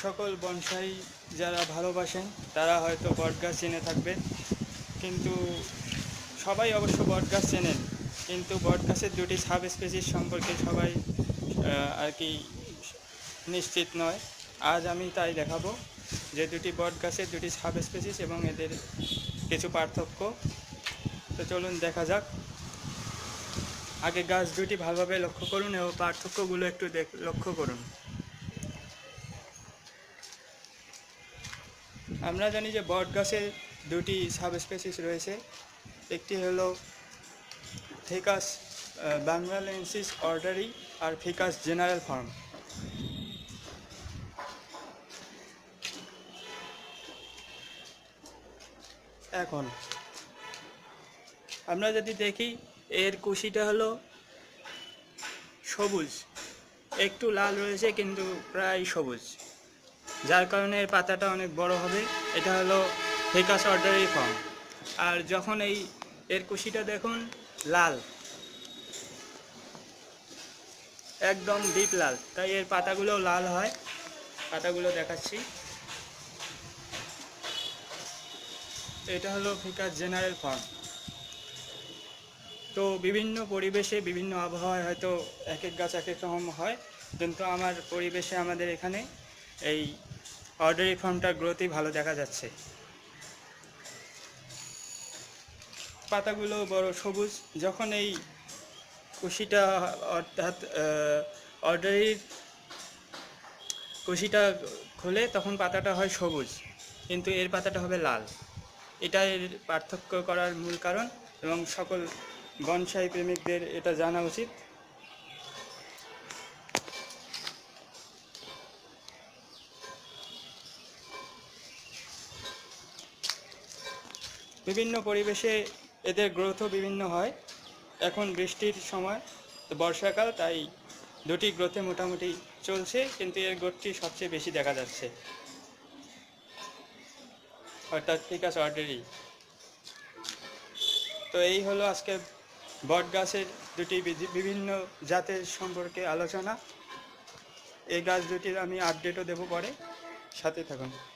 সকল বনসাই যারা ভালোবাসেন তারা হয়তো বটগাছ চিনে থাকবেন, কিন্তু সবাই অবশ্য বটগাছ চেনেন, কিন্তু বটগাছের দুটি সাব স্পিসিস সম্পর্কে সবাই আর কি নিশ্চিত নয়। আজ আমি তাই দেখাবো যে দুটি বটগাছের দুটি সাব স্পিসিস এবং এদের কিছু পার্থক্য। তো চলুন দেখা যাক। আগে গাছ দুটি ভালোভাবে লক্ষ্য করুন এবং পার্থক্যগুলো একটু লক্ষ্য করুন। আমরা জানি যে বট গাছের দুটি সাব স্পিসিস রয়েছে, একটি হলো ফিকাস বাংলালেন্সিস অর্ডারি আর ফিকাস জেনারেল ফর্ম। এখন আমরা যদি দেখি এর কুশিটা হলো সবুজ, একটু লাল রয়েছে কিন্তু প্রায় সবুজ, যার কারণে এর পাতাটা অনেক বড় হবে। এটা হলো ফিকাস অর্ডারি ফর্ম। আর যখন এর কুশিটা দেখুন লাল, একদম ডিপ লাল, তাই এর পাতাগুলো লাল হয়। পাতাগুলো দেখাচ্ছি। এটা হলো ফিকাস জেনারেল ফর্ম। তো বিভিন্ন পরিবেশে বিভিন্ন আবহাওয়ায় হয়তো এক এক গাছ এক এক রকম হয়, কিন্তু আমার পরিবেশে আমাদের এখানে এই অর্ডারি ফর্মটার গ্রোথই ভালো দেখা যাচ্ছে। পাতাগুলো বড় সবুজ। যখন এই কুশিটা অর্থাৎ অর্ডারির কুশিটা খোলে তখন পাতাটা হয় সবুজ, কিন্তু এর পাতাটা হবে লাল। এটা এর পার্থক্য করার মূল কারণ এবং সকল বনসাই প্রেমিকদের এটা জানা উচিত। বিভিন্ন পরিবেশে এদের গ্রোথও বিভিন্ন হয়। এখন বৃষ্টির সময়, বর্ষাকাল, তাই দুটি গ্রোথে মোটামুটি চলছে, কিন্তু এর গ্রোথটি সবচেয়ে বেশি দেখা যাচ্ছে, অর্থাৎ ফিকাস অর্ডারি। তো এই হলো আজকে বট গাছের দুটি বিভিন্ন জাতের সম্পর্কে আলোচনা। এই গাছ দুটির আমি আপডেটও দেবো পরে, সাথে থাকুন।